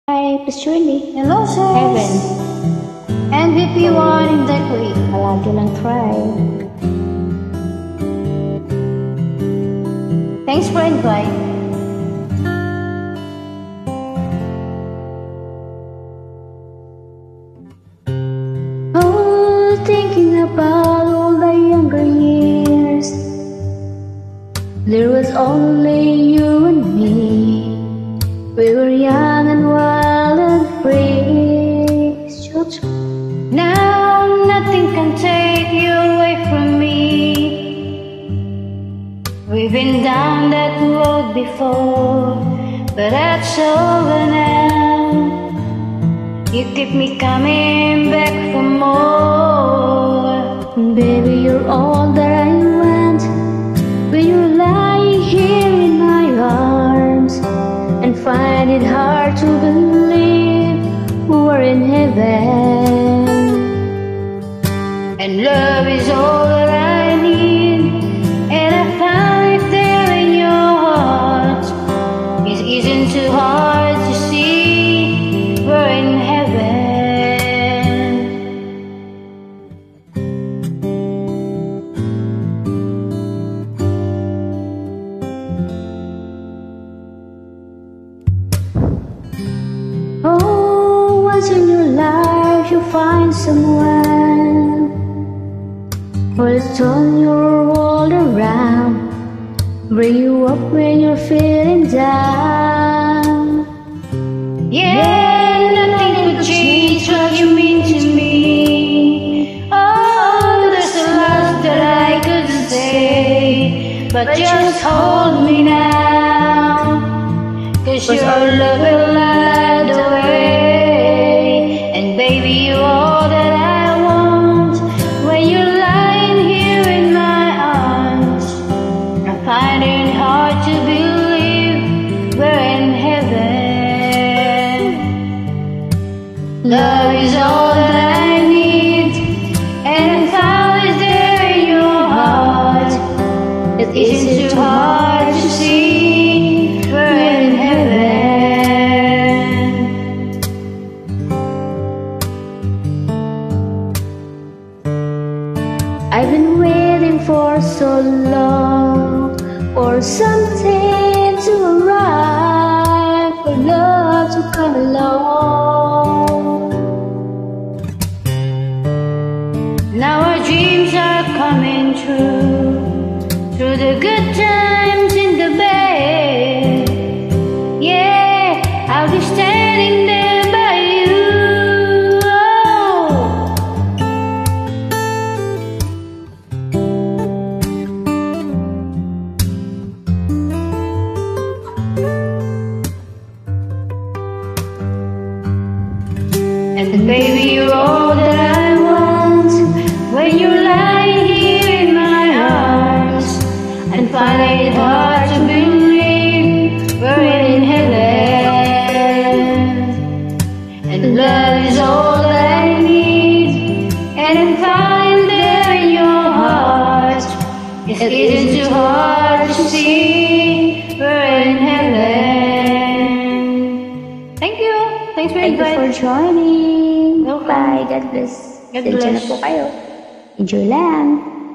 Hi, Miss Julie. Hello, sis. Heaven. MVP1 exactly. Palagi lang try. Thanks for invite. Oh, thinking about all the younger years. There was only you and me. We were young and wild and free. Now nothing can take you away from me. We've been down that road before, but that's over now. You keep me coming back for more. Baby, you're all that I want. When you're lying here in my arms, and find it hard to believe we're in heaven. And love is all that I need, and I found it there in your heart. It isn't too hard to see we're in heaven. Oh, once in your life you find someone who'll turn your world around, bring you up when you're feeling down. Yeah, nothing could change what you mean to me. Oh, there's a lot that I could say, but just hold me now, 'cause your love will light the way. And baby, you're all that I want. When you're lying here in my arms, I'm finding it hard to believe we're in heaven. Love is all that I need, and I found it there in your heart. It isn't too hard to see we're in heaven. I've been waiting for so long for something to arrive, for love to come along. Now our dreams are coming true, through the good times in the bad. Yeah, I'll be standing there by you. Oh. And baby, you're all that I want. When you're lying here in my arms, and finding it hard to believe we're in heaven. And love is all that I need, and I find there in your heart. It isn't too hard to see we're in heaven. Thank you. Thanks for Thank you for inviting. joining. Welcome. Bye. God bless. God Diyan na bless. po kayo. Enjoy lang.